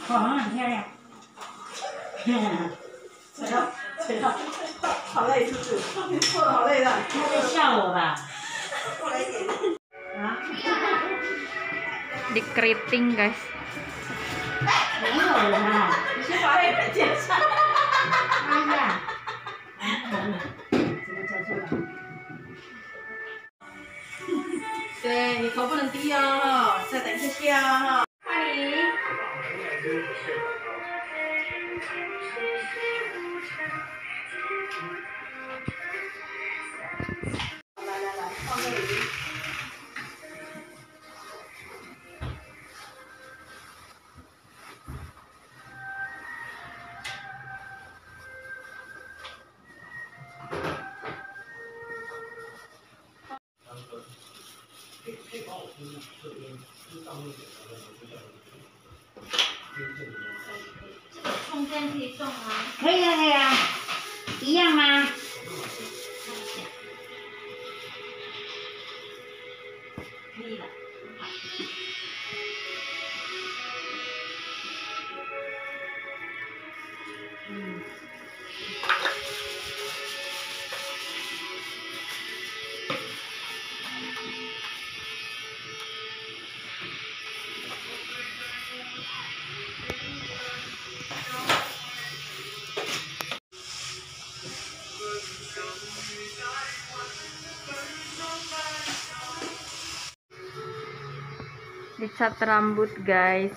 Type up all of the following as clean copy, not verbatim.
哇，很漂亮。 吹到，好累是不是？做的好累的。 他在笑我吧？ 过来一点。啊 ？Di keriting guys。 没有人啊， 你先把那个剪上。 看一下。怎么讲出来？ 对你头不能低哦，哈，再等一下哈。欢迎。来，放这里。可以帮我听这边上面充电可以送吗？ 可以啊，可以啊，一样吗？可以的。嗯。 Dicat rambut guys.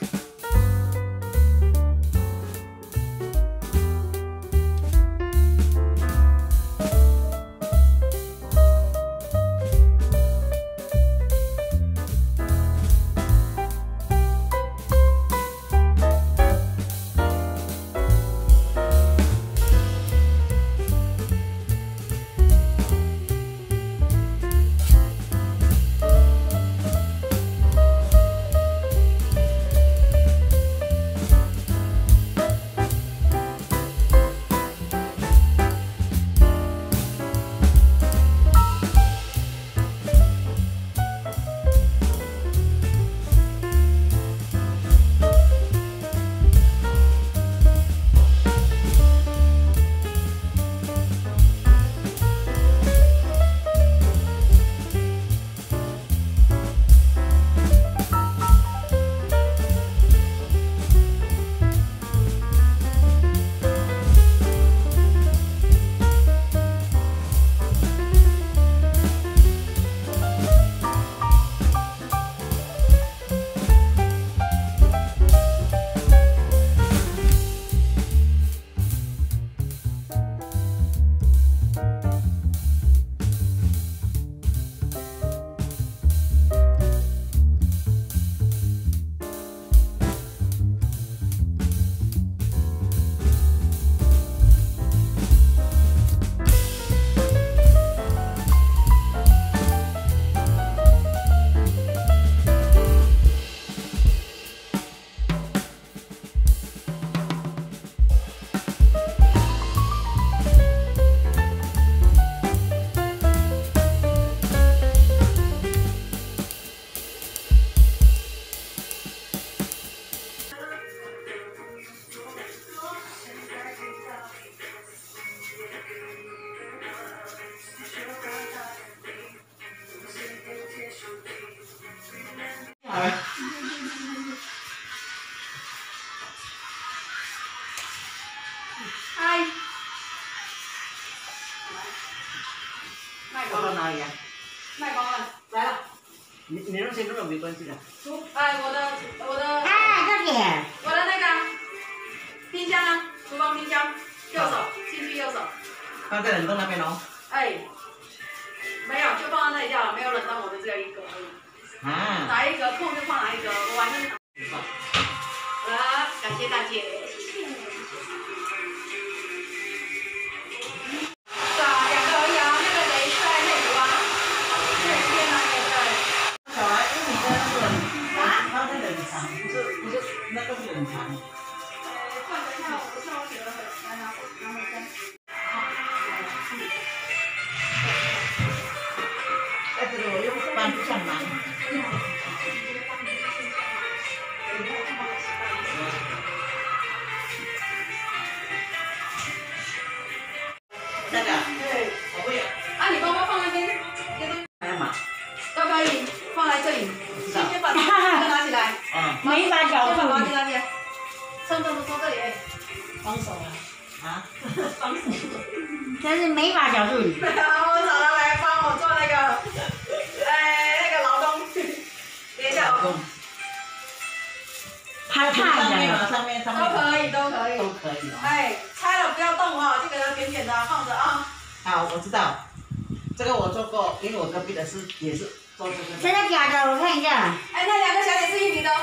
嗨。卖放到哪里呀？ 卖光了，来了。 你那些根本没关系的。 我的。 哎，这里。 我的那个冰箱啊，厨房冰箱，右手进去右手。 放在冷冻那边哦。 哎，没有，就放在那里就好，没有冷冻，我的只有一个而已。 啊。 哪一个空就放哪一个，我完全。好了，感谢大姐。 那个是冷藏。 换一下，我觉得很难拿回家。 在这里我用搬不上来。 哎， 这是美发小助理。 我找他来帮我做那个，那个劳动。等一下哦。 他上太了。 面嘛，上面都可以，都可以。 都可以哦。 哎，拆了不要动哦，这个扁扁的放着啊。 好，我知道，这个我做过，因为我隔壁的也是做这个。 真的假的？我看一下。 哎，那两个小姐是一名的哦。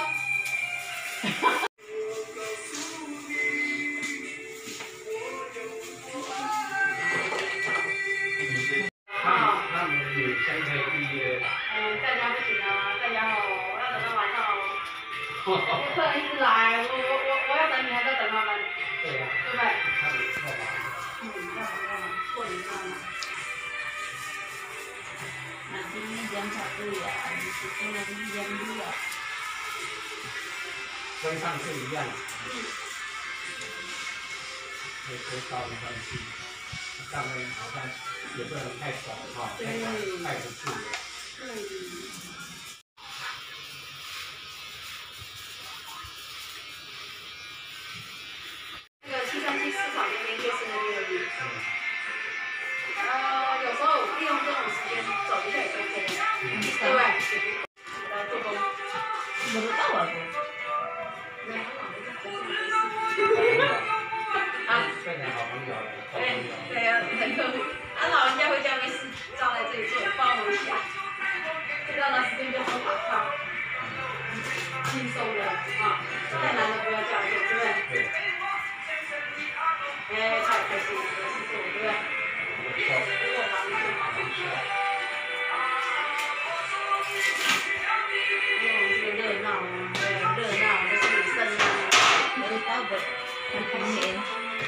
他们有先可以预约。 在家不行啊，在家哦，我要等到晚上哦。客人一直来，我要等你，还在等他们， 对呀、 对不对？ 他们错吧？ 要嘛，过年要嘛。 Nanti jam 1 ya, habis itu nanti jam 2. 跟上次一样。可以到一段去，上面好像也不能太爽哈，太爽太不去了。 那个737市场那边就是那边而已。有时候利用这种时间走一下也 OK 的，对不对？来做工。 Baru tahu aku. 变成好朋友了，好朋友。 对呀，很客户。老人家回家没事，站在这里做，帮我一下，知道拿时间就说马上，轻松的啊，太难的不要这样做，对不对？ 对。 太开心了，有事做，对不对？我忙就忙。这个热闹啊，热闹就是生日， Baru tahu buat ini.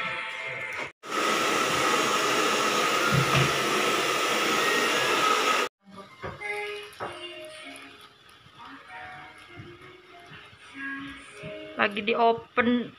Lagi di open.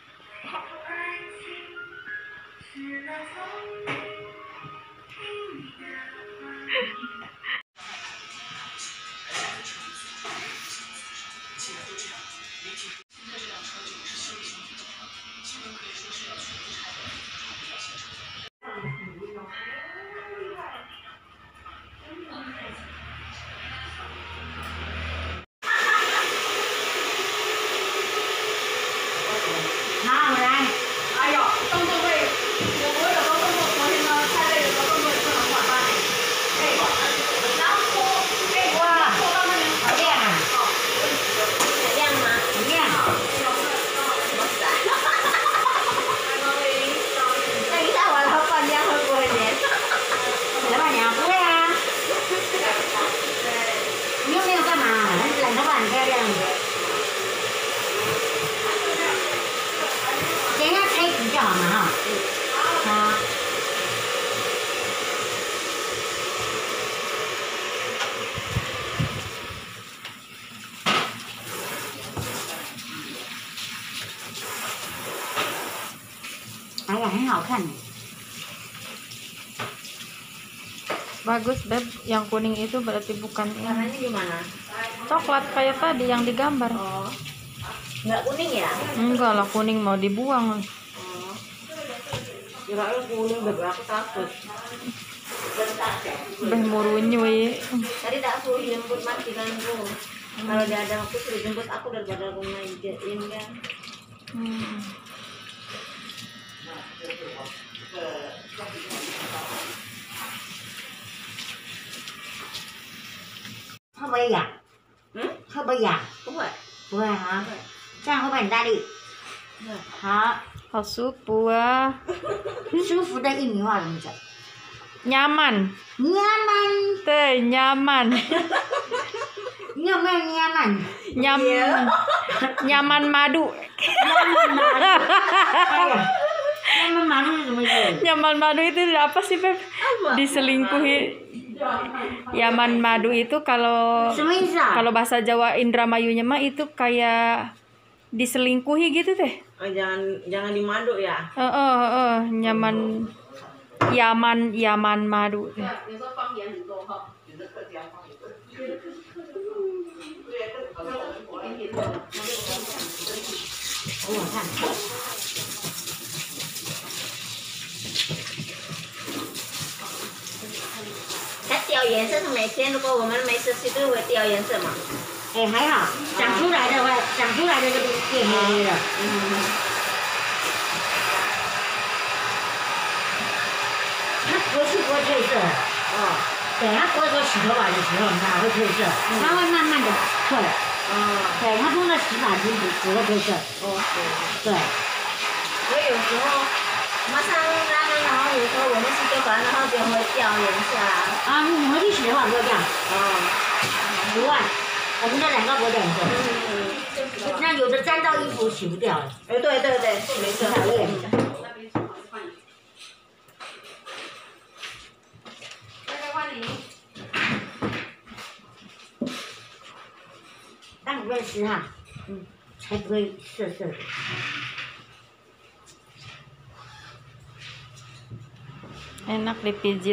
Ayah 很好看。 Bagus Beb, yang kuning itu berarti bukan Warnanya ini. gimana? Coklat kayak tadi yang digambar. Oh. Enggak kuning ya? Enggak lah, kuning mau dibuang. Oh. Kira-kira kuning Beb, aku takut. Bentar deh. Beh murunyui. Tadi tak suruh jemput majikanku. Kalau dia ada waktu suruh jemput aku daripada aku ngajain kan. Không bay à? Không bay à? Đúng rồi. Đúng rồi hả? Chắc không phải người ta đi. Hả? Hot supu ah. 舒服的印尼话怎么讲？ Nyaman. Nyaman. Teh, nyaman. Nyaman, nyaman. Nyaman. Nyaman madu. Nyaman madu. Nyaman madu itu什么意思？ Nyaman madu itu apa sih, Beb? Diselingkuhi. Yaman madu itu kalau 什么意思啊？ kalau bahasa Jawa Indramayunya mah itu kayak diselingkuhi gitu teh. Jangan dimadu ya. Nyaman Yaman madu teh. 有时候方言很多哈。 我看。 颜色是每天，如果我们没湿气就会掉颜色嘛。 哎，还好，长出来的话，长出来的就变黑黑了。它不是不会褪色。对，它不会说洗头发的时候，你看会褪色，它会慢慢的退。对，它用的洗发精只会褪色。对。 所以有时候马上拉了，然后有时候我们洗头发，然后就会掉颜色啊。 你回去洗的话不会掉。不会，我们这两个不会掉颜色。那有的沾到衣服洗不掉了。 对，没错。 讨厌。当你认识哈，才不会涩涩的。 Enak dipijit.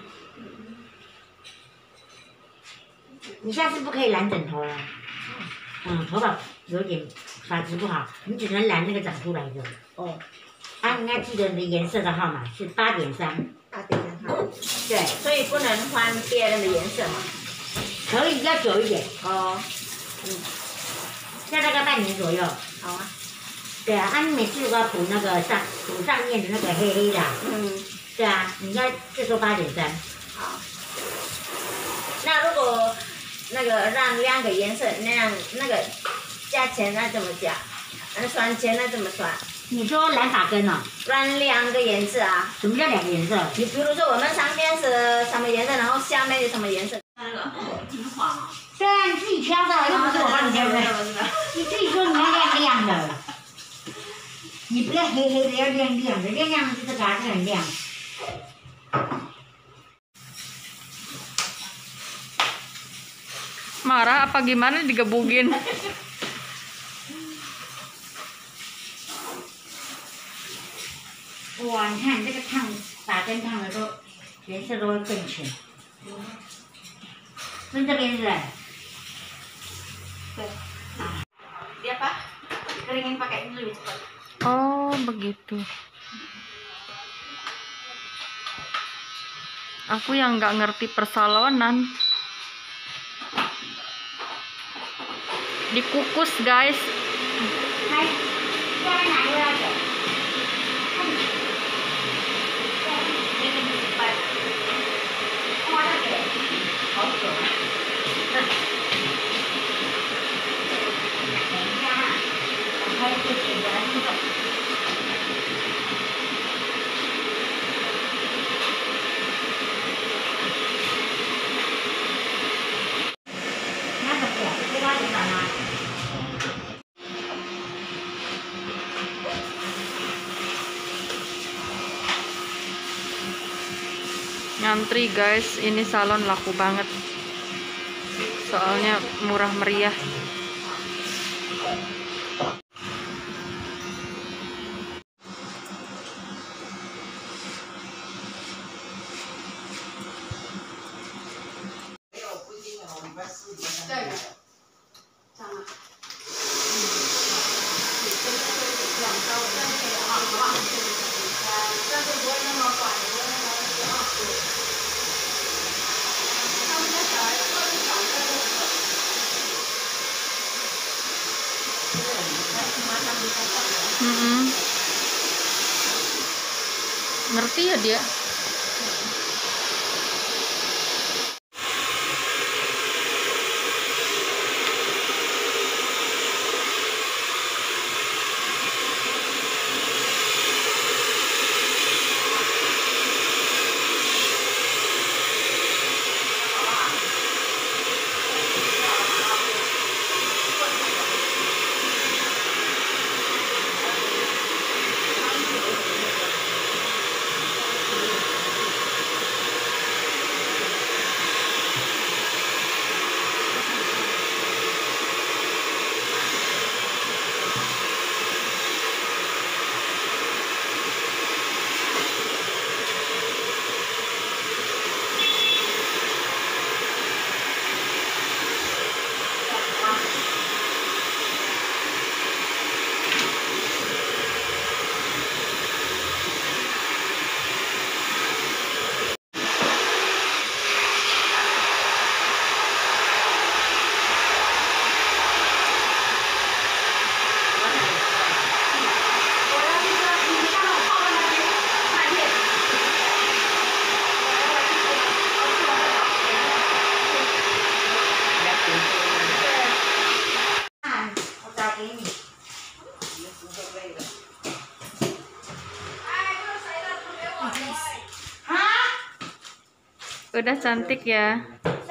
你下次不可以染枕头了。头发有点发质不好，你只能染那个长出来的。你要记得你的颜色的号码是8.3。 8.3号。 对。 所以不能换别人的颜色嘛。 可以，要久一点。要大概半年左右。 好啊。 对啊，你每次如果要补那个补上面的那个黑黑的。对啊，你要这时候8.3。 好。那如果那个让2个颜色那样，那个加钱那怎么加？算钱那怎么算？ 你说染发根哦？ 染2个颜色啊？ 什么叫2个颜色？ 你比如说我们上面是什么颜色，然后下面是什么颜色？ 那个挺好。 对啊，你自己挑的，又不是我帮你挑的。你自己说你要亮亮的，你不要黑黑的，要亮亮的，亮亮的就是它是很亮。 Marah apa gimana digebugin? Wow, 你看这个烫发根烫的都颜色都会更浅。跟这边是不是？ 对。Dia apa? Keringin pakai ini lebih cepat. Oh, begitu. Aku yang nggak ngerti persalonan. Dikukus, guys. Hai, jangan nak dua aja. Ini cepat. Oh, ada deh. Oke. Hai, jangan lupa. Kenapa ya? Kita di sana. Ngantri guys, ini salon laku banget. Soalnya murah meriah. Ngerti ya dia? 以了。 Udah cantik ya.